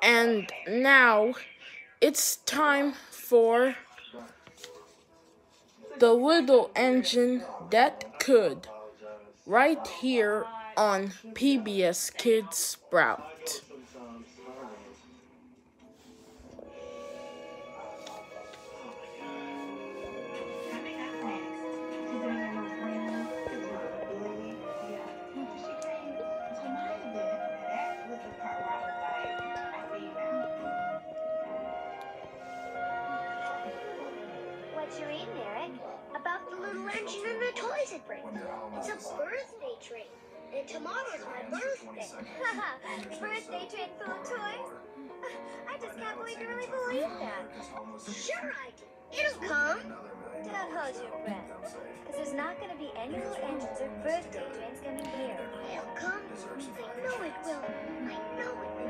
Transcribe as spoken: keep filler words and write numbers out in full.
And now it's time for the little engine that could, right here on P B S Kids Sprout. What you reading, Eric? About the little engine and the toys it brings. It's a birthday train, and tomorrow's my birthday. Birthday train full of toys? I just can't believe you really believe that. Sure I do. It'll come. Don't hold your breath, because there's not going to be any little engines or birthday trains coming here. It'll come. I know it will. I know it